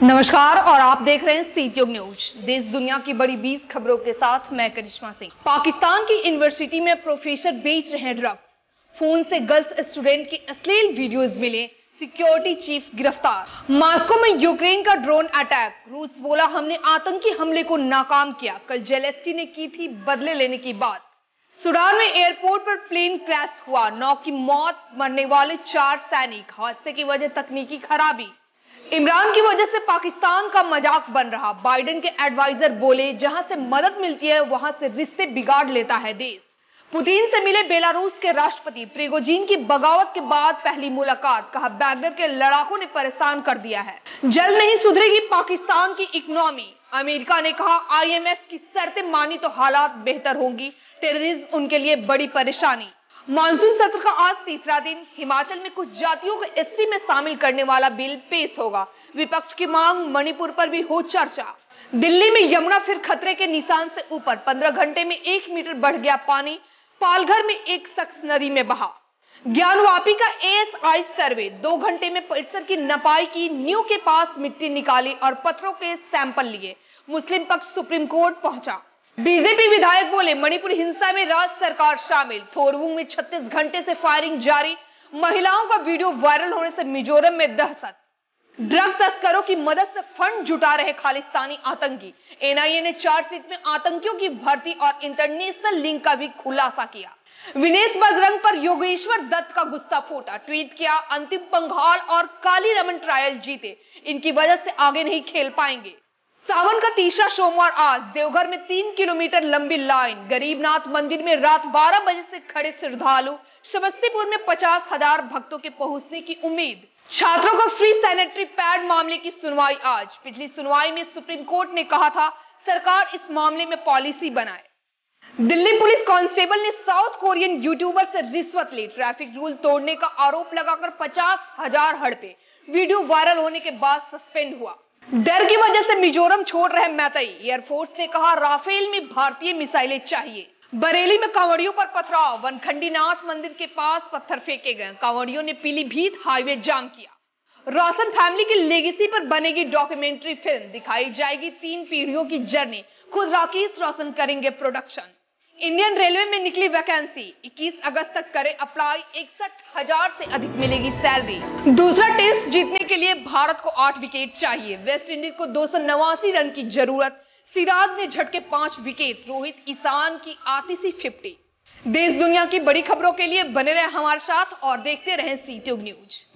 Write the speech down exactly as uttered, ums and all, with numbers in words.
नमस्कार और आप देख रहे हैं सीट्यूब न्यूज। देश दुनिया की बड़ी बीस खबरों के साथ मैं करिश्मा सिंह। पाकिस्तान की यूनिवर्सिटी में प्रोफेसर बेच रहे हैं ड्रग्स। फोन से गर्ल्स स्टूडेंट की अश्लील वीडियोस मिले, सिक्योरिटी चीफ गिरफ्तार। मॉस्को में यूक्रेन का ड्रोन अटैक, रूस बोला हमने आतंकी हमले को नाकाम किया। कल जेलेंस्की ने की थी बदले लेने की बात। सूडान में एयरपोर्ट पर प्लेन क्रैश हुआ, नौ की मौत, मरने वाले चार सैनिक। हादसे की वजह तकनीकी खराबी। इमरान की वजह से पाकिस्तान का मजाक बन रहा, बाइडेन के एडवाइजर बोले जहां से मदद मिलती है वहां से रिश्ते बिगाड़ लेता है देश। पुतिन से मिले बेलारूस के राष्ट्रपति, प्रिगोजिन की बगावत के बाद पहली मुलाकात, कहा बैगनर के लड़ाकों ने परेशान कर दिया है। जल्द नहीं सुधरेगी पाकिस्तान की इकोनॉमी, अमेरिका ने कहा आईएमएफ की शर्तें मानी तो हालात बेहतर होंगी, टेररिज्म उनके लिए बड़ी परेशानी। मानसून सत्र का आज तीसरा दिन, हिमाचल में कुछ जातियों को एससी में शामिल करने वाला बिल पेश होगा। विपक्ष की मांग, मणिपुर पर भी हो चर्चा। दिल्ली में यमुना फिर खतरे के निशान से ऊपर, पंद्रह घंटे में एक मीटर बढ़ गया पानी। पालघर में एक शख्स नदी में बहा। ज्ञानवापी का एएसआई सर्वे, दो घंटे में परिसर की नपाई की, न्यू के पास मिट्टी निकाली और पत्थरों के सैंपल लिए। मुस्लिम पक्ष सुप्रीम कोर्ट पहुंचा। बीजेपी विधायक बोले मणिपुर हिंसा में राज्य सरकार शामिल। थोरवुंग में छत्तीस घंटे से फायरिंग जारी, महिलाओं का वीडियो वायरल होने से मिजोरम में दहशत। ड्रग तस्करों की मदद से फंड जुटा रहे खालिस्तानी आतंकी, एनआईए ने चार्जशीट में आतंकियों की भर्ती और इंटरनेशनल लिंक का भी खुलासा किया। विनेश बजरंग पर योगेश्वर दत्त का गुस्सा फूटा, ट्वीट किया अंतिम पंघाल और काली रमन ट्रायल जीते, इनकी वजह से आगे नहीं खेल पाएंगे। सावन का तीसरा सोमवार आज, देवघर में तीन किलोमीटर लंबी लाइन, गरीबनाथ मंदिर में रात बारह बजे से खड़े श्रद्धालु, समस्तीपुर में पचास हजार भक्तों के पहुंचने की उम्मीद। छात्रों को फ्री सैनिटरी पैड मामले की सुनवाई आज। पिछली सुनवाई में सुप्रीम कोर्ट ने कहा था सरकार इस मामले में पॉलिसी बनाए। दिल्ली पुलिस कांस्टेबल ने साउथ कोरियन यूट्यूबर से रिश्वत ली, ट्रैफिक रूल तोड़ने का आरोप लगाकर पचास हजार हड़पे। वीडियो वायरल होने के बाद सस्पेंड हुआ। डर की वजह से मिजोरम छोड़ रहे मैतई, एयरफोर्स ने कहा राफेल में भारतीय मिसाइलें चाहिए। बरेली में कांवड़ियों पर पथराव, वनखंडी नाथ मंदिर के पास पत्थर फेंके गए, कांवड़ियों ने पीलीभीत हाईवे जाम किया। रोशन फैमिली की लेगेसी पर बनेगी डॉक्यूमेंट्री फिल्म, दिखाई जाएगी तीन पीढ़ियों की जर्नी, खुद राकेश रोशन करेंगे प्रोडक्शन। इंडियन रेलवे में निकली वैकेंसी, इक्कीस अगस्त तक करें अप्लाई, इकसठ हजार से अधिक मिलेगी सैलरी। दूसरा टेस्ट जीतने के लिए भारत को आठ विकेट चाहिए, वेस्ट इंडीज को दो सौ नवासी रन की जरूरत। सिराज ने झटके पांच विकेट, रोहित ईशान की आतिशी फिफ्टी। देश दुनिया की बड़ी खबरों के लिए बने रहे हमारे साथ और देखते रहें सीट्यूब न्यूज।